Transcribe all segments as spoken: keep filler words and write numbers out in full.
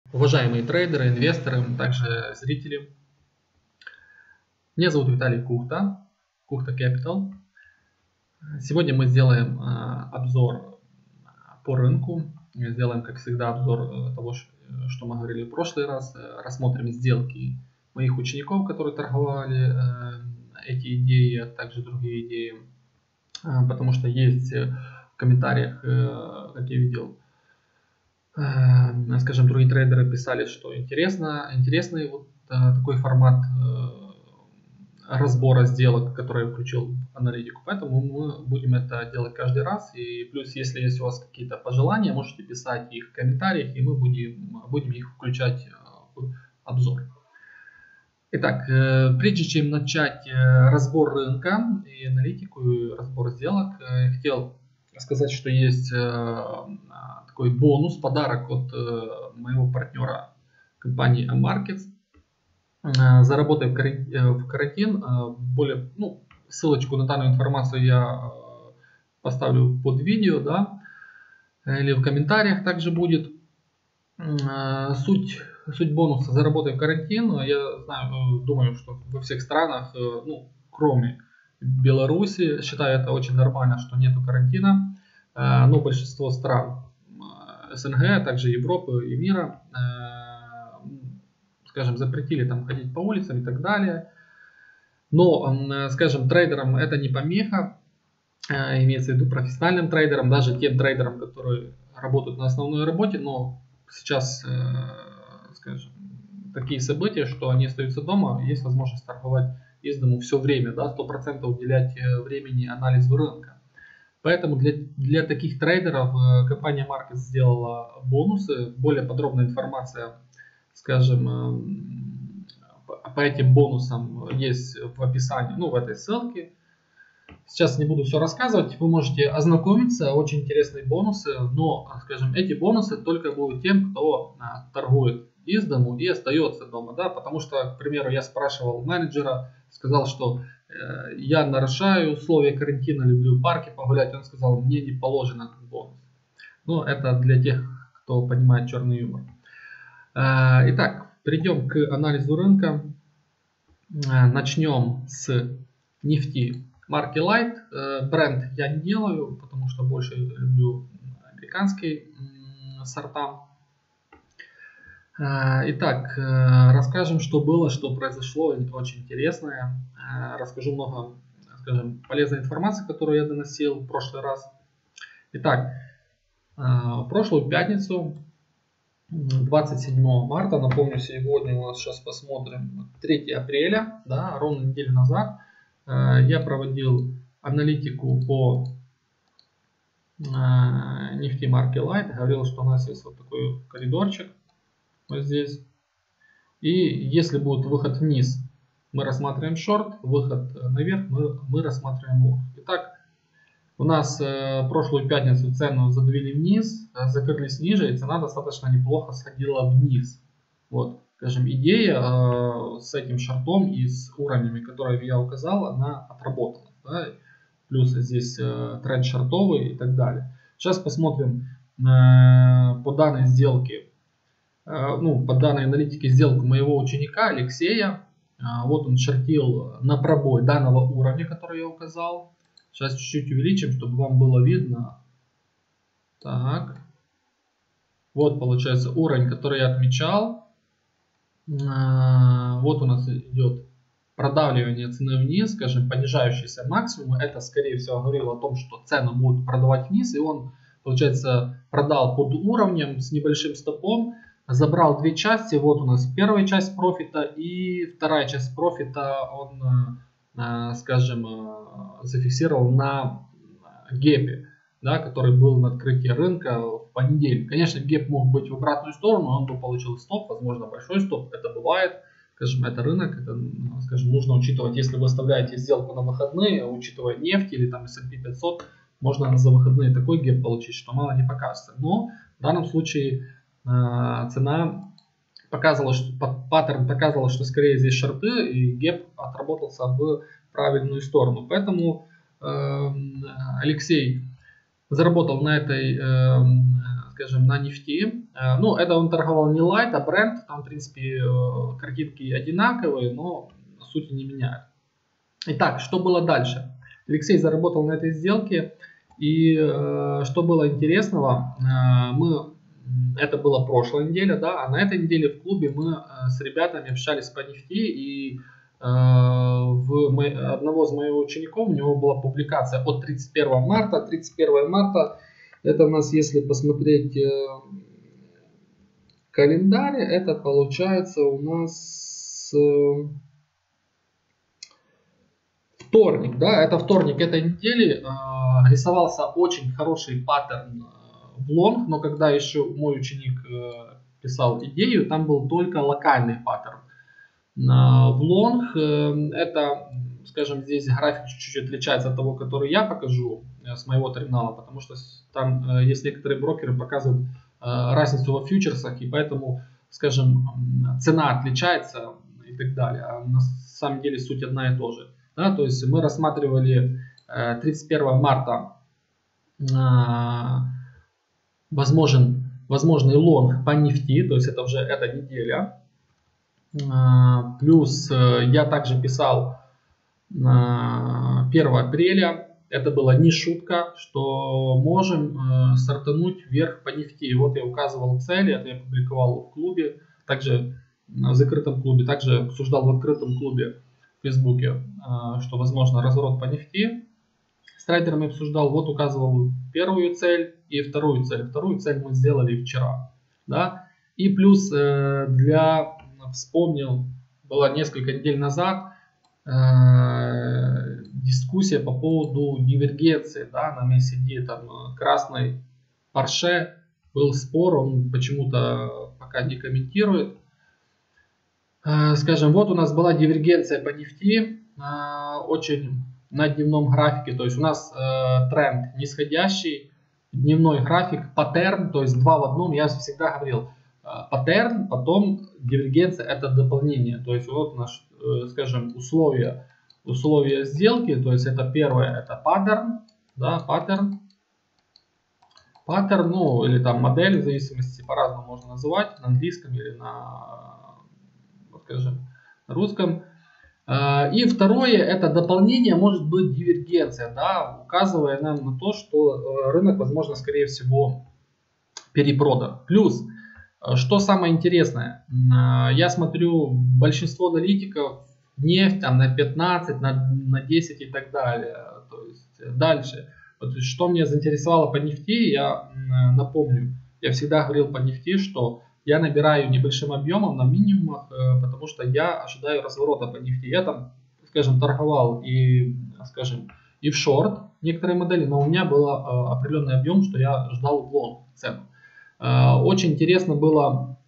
Уважаемые трейдеры, инвесторы, также зрители. Меня зовут Виталий Кухта, Кухта Capital. Сегодня мы сделаем обзор по рынку. Сделаем, как всегда, обзор того, что мы говорили в прошлый раз. Рассмотрим сделки моих учеников, которые торговали эти идеи, а также другие идеи. Потому что есть в комментариях, как я видел, скажем, другие трейдеры писали, что интересно, интересный вот такой формат разбора сделок, который я включил в аналитику. Поэтому мы будем это делать каждый раз. И плюс, если есть у вас какие-то пожелания, можете писать их в комментариях, и мы будем, будем их включать в обзор. Итак, прежде чем начать разбор рынка и аналитику, и разбор сделок, я хотел сказать, что есть такой бонус, подарок от моего партнера компании Ammarkets. Заработай в карантин. Более, ну, ссылочку на данную информацию я поставлю под видео, да, или в комментариях также будет. Суть, суть бонуса «Заработай в карантин». Я знаю, думаю, что во всех странах, ну, кроме Беларуси, считаю это очень нормально, что нету карантина. Но большинство стран СНГ, а также Европы и мира, скажем, запретили там ходить по улицам и так далее. Но, скажем, трейдерам это не помеха, имеется в виду профессиональным трейдерам, даже тем трейдерам, которые работают на основной работе, но сейчас, скажем, такие события, что они остаются дома, есть возможность торговать из дому все время, да, сто процентов уделять времени анализу рынка. Поэтому для, для таких трейдеров компания Ammarkets сделала бонусы. Более подробная информация, скажем, по этим бонусам есть в описании, ну, в этой ссылке. Сейчас не буду все рассказывать, вы можете ознакомиться, очень интересные бонусы, но, скажем, эти бонусы только будут тем, кто торгует из дому и остается дома, да, потому что, к примеру, я спрашивал менеджера, сказал, что э, я нарушаю условия карантина, люблю в парке погулять, он сказал, мне не положен этот бонус. Ну, это для тех, кто понимает черный юмор. Э, итак, перейдем к анализу рынка. Э, начнем с нефти марки Light. Э, бренд я не делаю, потому что больше люблю американские э, сорта. Итак, расскажем, что было, что произошло, очень интересное. Расскажу много, скажем, полезной информации, которую я доносил в прошлый раз. Итак, в прошлую пятницу, двадцать седьмого марта, напомню, сегодня у нас, сейчас посмотрим, третьего апреля, да, ровно неделю назад, я проводил аналитику по нефти марки Light, говорил, что у нас есть вот такой коридорчик. Вот здесь. И если будет выход вниз, мы рассматриваем шорт, выход наверх, мы, мы рассматриваем лонг. Итак, у нас э, прошлую пятницу цену задвили вниз, закрылись ниже, и цена достаточно неплохо сходила вниз. Вот, скажем, идея э, с этим шортом и с уровнями, которые я указал, она отработала. Да? Плюс здесь э, тренд шортовый и так далее. Сейчас посмотрим э, по данной сделке. Ну, по данной аналитике сделку моего ученика Алексея. Вот он шортил на пробой данного уровня, который я указал. Сейчас чуть-чуть увеличим, чтобы вам было видно. Так. Вот получается уровень, который я отмечал. Вот у нас идет продавливание цены вниз, скажем, понижающийся максимум. Это, скорее всего, говорило о том, что цену будут продавать вниз. И он, получается, продал под уровнем с небольшим стопом. Забрал две части, вот у нас первая часть профита и вторая часть профита он, скажем, зафиксировал на гэпе, да, который был на открытии рынка в понедельник. Конечно, гэп мог быть в обратную сторону, он бы получил стоп, возможно, большой стоп, это бывает, скажем, это рынок, это, скажем, нужно учитывать, если вы оставляете сделку на выходные, учитывая нефть или там эс энд пи пятьсот, можно за выходные такой гэп получить, что мало не покажется. Но в данном случае цена показывала, что паттерн показывал, что скорее здесь шорты, и гэп отработался в правильную сторону. Поэтому э, Алексей заработал на этой, э, скажем, на нефти. Ну, это он торговал не Light, а Brent. Там, в принципе, картинки одинаковые, но сути не меняют. Итак, что было дальше? Алексей заработал на этой сделке. И э, что было интересного, э, мы, это была прошлая неделя, да, а на этой неделе в клубе мы э, с ребятами общались по нефти, и э, в мой, одного из моих учеников, у него была публикация от тридцать первого марта. тридцать первого марта, это у нас, если посмотреть э, календарь, это получается у нас... Э, Вторник, да, это вторник этой недели, э, рисовался очень хороший паттерн э, в лонг, но когда еще мой ученик э, писал идею, там был только локальный паттерн. Э, в лонг э, это, скажем, здесь график чуть-чуть отличается от того, который я покажу э, с моего терминала, потому что там э, есть некоторые брокеры показывают э, разницу во фьючерсах, и поэтому, скажем, цена отличается и так далее, а на самом деле суть одна и та же. Да, то есть мы рассматривали э, тридцать первого марта э, возможен, возможный лонг по нефти, то есть это уже эта неделя. Э, плюс э, я также писал э, первого апреля, это была не шутка, что можем э, стартануть вверх по нефти. Вот я указывал цели, это я публиковал в клубе, также в закрытом клубе, также обсуждал в открытом клубе в Фейсбуке, что возможно разворот по нефти. С трейдерами обсуждал, вот указывал первую цель и вторую цель. Вторую цель мы сделали вчера. Да? И плюс для, вспомнил, было несколько недель назад дискуссия по поводу дивергенции, да, на эм эй си ди, там красной Porsche, был спор, он почему-то пока не комментирует. Скажем, вот у нас была дивергенция по нефти, очень на дневном графике, то есть у нас тренд нисходящий, дневной график, паттерн, то есть два в одном, я всегда говорил, паттерн, потом дивергенция, это дополнение, то есть вот у нас, скажем, условия, условия сделки, то есть это первое, это паттерн, да, паттерн, паттерн, ну или там модель, в зависимости, по-разному можно называть, на английском или на, скажем, на русском. И второе, это дополнение, может быть дивергенция, да, указывая нам на то, что рынок, возможно, скорее всего перепродан. Плюс, что самое интересное, я смотрю, большинство аналитиков нефть там на пятнадцать, на, на десять и так далее. То есть дальше, вот, что меня заинтересовало по нефти, я напомню, я всегда говорил по нефти, что я набираю небольшим объемом на минимумах, потому что я ожидаю разворота по нефти. Я там, скажем, торговал и, скажем, и в шорт некоторые модели, но у меня был определенный объем, что я ждал в лонг цену. Очень интересно было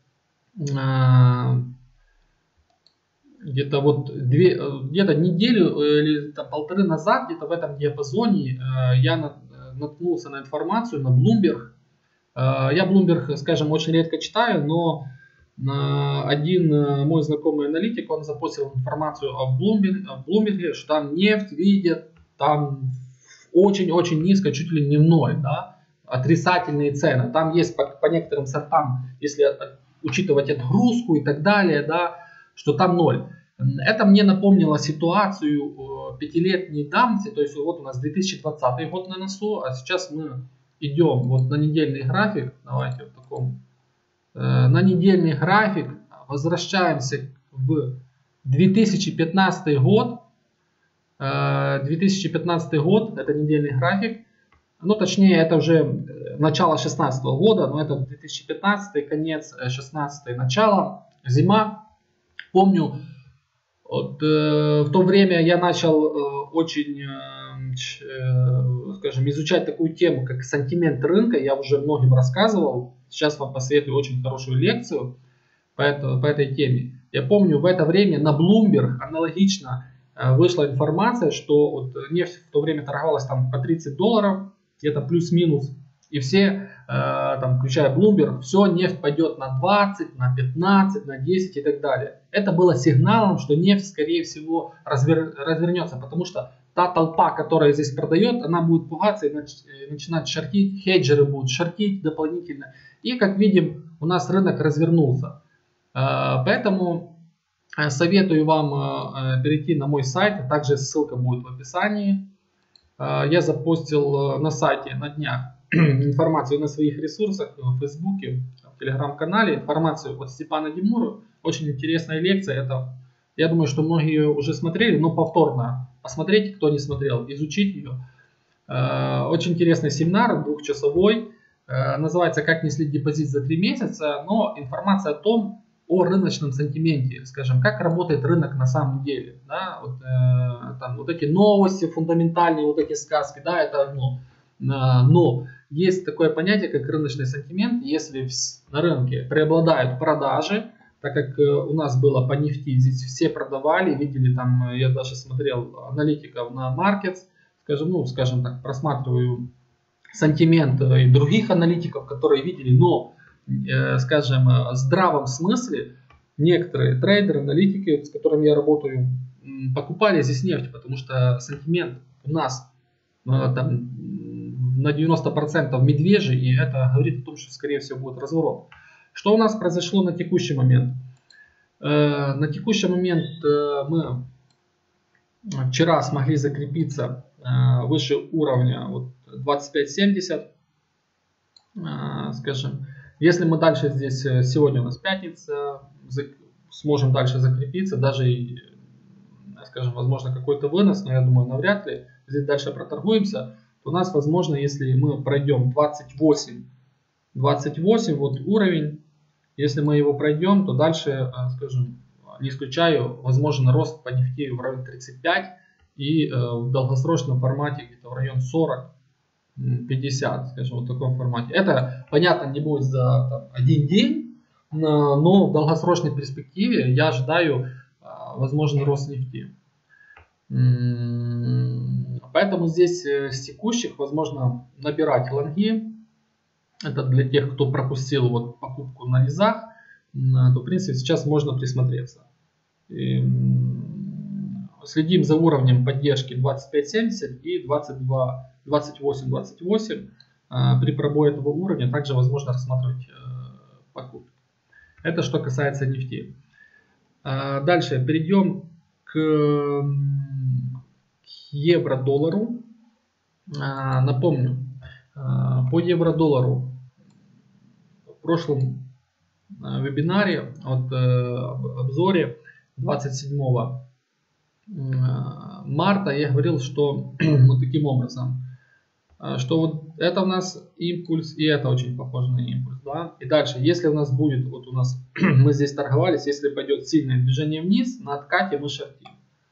где-то вот две, где-то неделю или там, полторы назад, где-то в этом диапазоне я наткнулся на информацию на Bloomberg. Я Bloomberg, скажем, очень редко читаю, но один мой знакомый аналитик, он запостил информацию о Bloomberg, о Bloomberg, что там нефть видят, там очень-очень низко, чуть ли не в ноль, да, отрицательные цены. Там есть по, по некоторым сортам, если учитывать отгрузку и так далее, да, что там ноль. Это мне напомнило ситуацию пятилетней давности, то есть вот у нас две тысячи двадцатый год на носу, а сейчас мы идем вот на недельный график, давайте в таком, э, на недельный график, возвращаемся в две тысячи пятнадцатый год, э, две тысячи пятнадцатый год, это недельный график, ну точнее это уже начало шестнадцатого года, но это две тысячи пятнадцатый, конец шестнадцатый, начало, зима. Помню, вот, э, в то время я начал э, очень, э, скажем, изучать такую тему, как сантимент рынка. Я уже многим рассказывал. Сейчас вам посоветую очень хорошую лекцию по, это, по этой теме. Я помню, в это время на Bloomberg аналогично э, вышла информация, что вот, нефть в то время торговалась там по тридцать долларов, где-то плюс-минус. И все там, включая Bloomberg, все, нефть пойдет на двадцать, на пятнадцать, на десять и так далее. Это было сигналом, что нефть, скорее всего, развер, развернется, потому что та толпа, которая здесь продает, она будет пугаться и нач, начинать шортить, хеджеры будут шортить дополнительно. И, как видим, у нас рынок развернулся. Поэтому советую вам перейти на мой сайт, также ссылка будет в описании. Я запостил на сайте на днях информацию на своих ресурсах, в Фейсбуке, в Телеграм-канале, информацию от Степана Демуру. Очень интересная лекция. Это, я думаю, что многие ее уже смотрели, но повторно посмотрите, кто не смотрел, изучить ее. Очень интересный семинар, двухчасовой. Называется «Как не слить депозит за три месяца», но информация о том, о рыночном сентименте, скажем, как работает рынок на самом деле. Да? Вот, э, там, вот эти новости фундаментальные, вот эти сказки, да, это одно. Но есть такое понятие, как рыночный сентимент. Если на рынке преобладают продажи, так как у нас было по нефти, здесь все продавали, видели там, я даже смотрел аналитиков на Markets, скажем, ну, скажем так, просматриваю сентимент и других аналитиков, которые видели, но, э, скажем, в здравом смысле некоторые трейдеры, аналитики, с которыми я работаю, покупали здесь нефть, потому что сентимент у нас э, там, на девяносто процентов медвежий, и это говорит о том, что, скорее всего, будет разворот. Что у нас произошло на текущий момент? Э, на текущий момент э, мы вчера смогли закрепиться э, выше уровня вот, двадцать пять семьдесят, э, скажем. Если мы дальше здесь, сегодня у нас пятница, сможем дальше закрепиться, даже, скажем, возможно, какой-то вынос, но я думаю, навряд ли, здесь дальше проторгуемся, то у нас, возможно, если мы пройдем двадцать восемь, двадцать восемь, вот уровень, если мы его пройдем, то дальше, скажем, не исключаю, возможен рост по нефти в районе тридцать пять и э, в долгосрочном формате где-то в район сорок пятьдесят, скажем, вот в таком формате. Это, понятно, не будет за там, один день, но в долгосрочной перспективе я ожидаю э, возможный рост нефти. Поэтому здесь с текущих возможно набирать лонги. Это для тех, кто пропустил вот покупку на низах, то в принципе сейчас можно присмотреться. И следим за уровнем поддержки двадцать пять семьдесят и двадцать два, двадцать восемь двадцать восемь. При пробое этого уровня также возможно рассматривать покупки. Это что касается нефти. Дальше перейдем к евро-доллару. Напомню, по евро-доллару в прошлом вебинаре, от обзоре двадцать седьмого марта я говорил, что вот таким образом, что вот это у нас импульс, и это очень похоже на импульс, да? И дальше, если у нас будет, вот у нас мы здесь торговались, если пойдет сильное движение вниз, на откате мы шортим.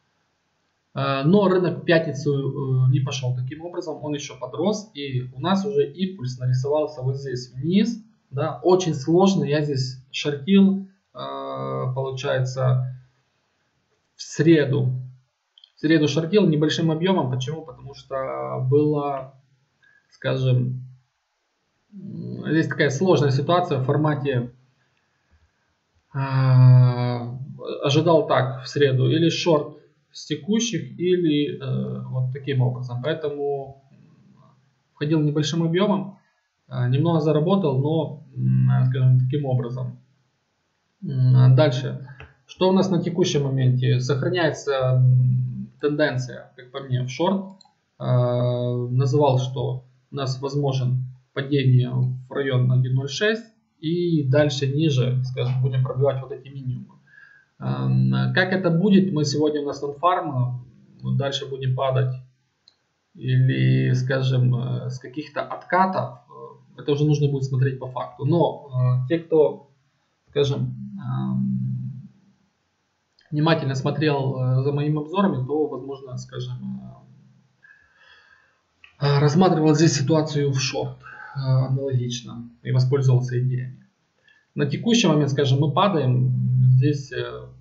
Но рынок в пятницу не пошел таким образом, он еще подрос, и у нас уже импульс нарисовался вот здесь вниз, да? Очень сложно, я здесь шортил, получается, в среду. В среду шортил небольшим объемом. Почему? Потому что было, скажем, здесь такая сложная ситуация в формате, э, ожидал так в среду, или шорт с текущих, или э, вот таким образом. Поэтому входил небольшим объемом, э, немного заработал, но, э, скажем, таким образом. Э, дальше. Что у нас на текущем моменте? Сохраняется тенденция, как по мне, в шорт. Называл, что у нас возможен падение в район один ноль шесть и дальше ниже, скажем, будем пробивать вот эти минимумы. Как это будет, мы сегодня у нас нон-фарм, дальше будем падать или, скажем, с каких-то откатов, это уже нужно будет смотреть по факту. Но те, кто, скажем, внимательно смотрел за моими обзорами, то, возможно, скажем, рассматривал здесь ситуацию в шорт аналогично и воспользовался идеями. На текущий момент, скажем, мы падаем, здесь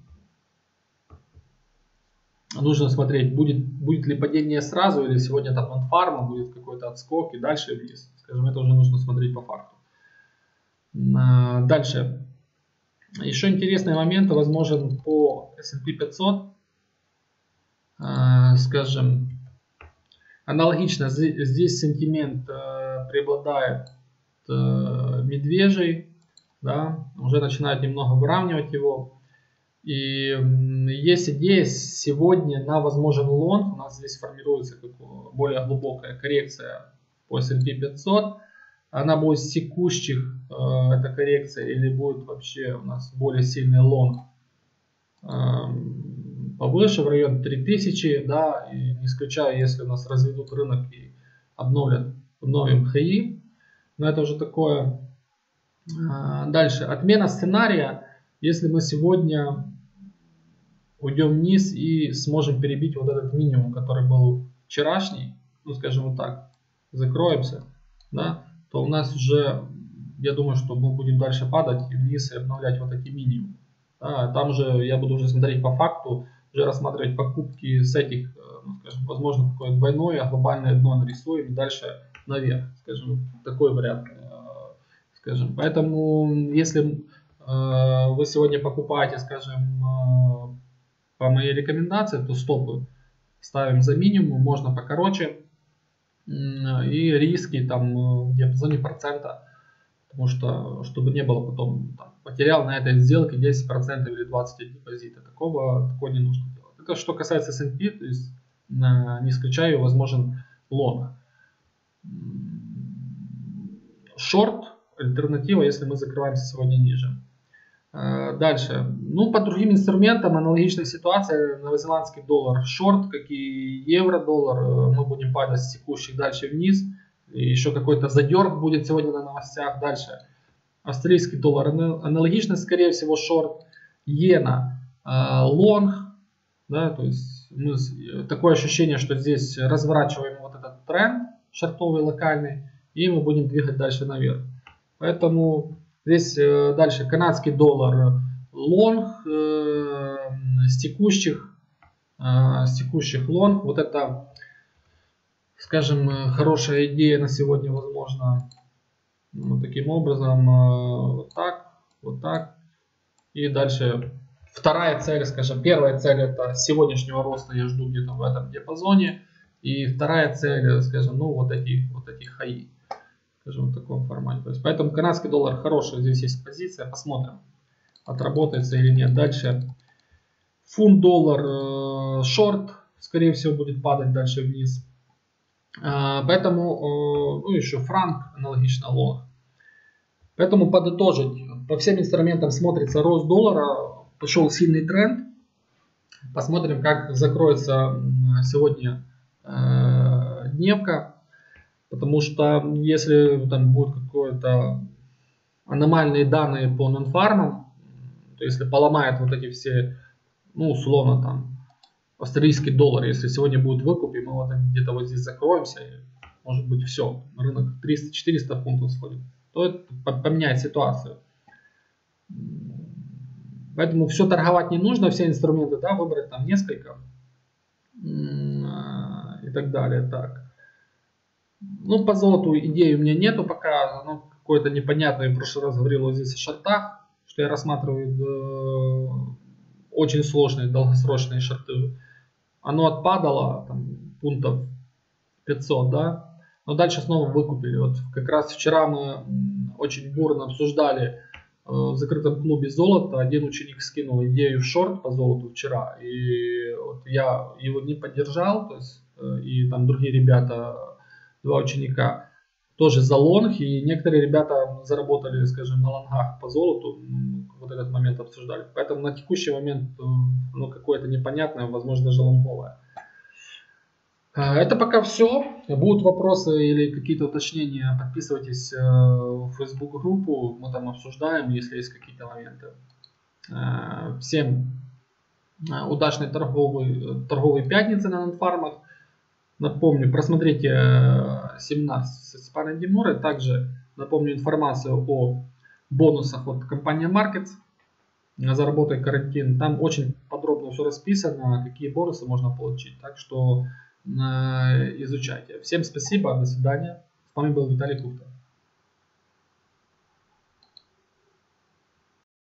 нужно смотреть, будет, будет ли падение сразу, или сегодня там нон-фарма, будет какой-то отскок и дальше вниз. Скажем, это уже нужно смотреть по факту. Дальше. Еще интересный момент возможен по эс энд пи пятьсот. Скажем, аналогично здесь сентимент преобладает медвежий, да, уже начинает немного выравнивать его. И есть идея сегодня на возможен лонг. У нас здесь формируется более глубокая коррекция по эс энд пи пятьсот. Она будет с текущих, э, эта коррекция, или будет вообще у нас более сильный лонг э, повыше, в район три тысячи, да, и не исключаю, если у нас разведут рынок и обновлят, обновим хаи. Но это уже такое. Э, дальше, отмена сценария, если мы сегодня уйдем вниз и сможем перебить вот этот минимум, который был вчерашний, ну скажем вот так, закроемся, да, то у нас уже, я думаю, что мы будем дальше падать и вниз и обновлять вот эти минимумы. Да, там же я буду уже смотреть по факту, уже рассматривать покупки с этих, ну, скажем, возможно, такое двойное, глобальное дно нарисуем и дальше наверх, скажем, такой вариант, скажем. Поэтому, если э, вы сегодня покупаете, скажем, э, по моей рекомендации, то стопы ставим за минимум, можно покороче. И риски там в диапазоне процента, потому что, чтобы не было потом, там, потерял на этой сделке десять процентов или двадцать процентов депозита. Такого, такого не нужно делать. Это что касается эс энд пи, то есть не исключаю возможен лонг. Шорт, альтернатива, если мы закрываемся сегодня ниже. Дальше. Ну, по другим инструментам аналогичная ситуация. Новозеландский доллар шорт, как и евро-доллар. Мы будем падать с текущих дальше вниз. И еще какой-то задерг будет сегодня на новостях. Дальше. Австралийский доллар аналогично, скорее всего, шорт. Иена лонг. Да, то есть мы, такое ощущение, что здесь разворачиваем вот этот тренд шортовый локальный. И мы будем двигать дальше наверх. Поэтому... Здесь э, дальше канадский доллар лонг э, с текущих, э, с текущих лонг. Вот это, скажем, хорошая идея на сегодня, возможно, вот таким образом, э, вот так, вот так. И дальше вторая цель, скажем, первая цель это сегодняшнего роста я жду где-то в этом диапазоне. И вторая цель, скажем, ну вот эти, вот эти хаи. Скажем, в таком формате. То есть, поэтому канадский доллар хороший, здесь есть позиция, посмотрим, отработается или нет. Дальше фунт доллар э, шорт, скорее всего, будет падать дальше вниз. Э, поэтому, э, ну еще франк аналогично лонг. Поэтому подытожить, по всем инструментам смотрится рост доллара, пошел сильный тренд. Посмотрим, как закроется сегодня э, дневка. Потому что если там будут какие-то аномальные данные по нонфармам, то если поломает вот эти все, ну условно там, австралийский доллар, если сегодня будет выкуп, и мы вот где-то вот здесь закроемся, и, может быть все, рынок триста-четыреста фунтов сходит, то это поменяет ситуацию. Поэтому все торговать не нужно, все инструменты, да, выбрать там несколько и так далее. Так. Ну, по золоту идеи у меня нету пока, ну, какое-то непонятное, в прошлый раз говорил вот здесь о шортах, что я рассматриваю э, очень сложные долгосрочные шорты. Оно отпадало, там, пунктов пятьсот, да, но дальше снова выкупили. Вот как раз вчера мы очень бурно обсуждали э, в закрытом клубе золото, один ученик скинул идею в шорт по золоту вчера, и вот я его не поддержал, то есть, э, и там другие ребята, два ученика тоже за лонг, и некоторые ребята заработали, скажем, на лонгах по золоту, вот этот момент обсуждали. Поэтому на текущий момент ну, какое-то непонятное, возможно, даже лонговое. Это пока все. Будут вопросы или какие-то уточнения, подписывайтесь в Facebook группу, мы там обсуждаем, если есть какие-то моменты. Всем удачной торговой, торговой пятницы на нонфармах. Напомню, просмотрите семинар с Степаном Димурой. Также напомню информацию о бонусах от компании Markets. Заработай карантин. Там очень подробно все расписано, какие бонусы можно получить. Так что э, изучайте. Всем спасибо, до свидания. вами был Виталий Кухта.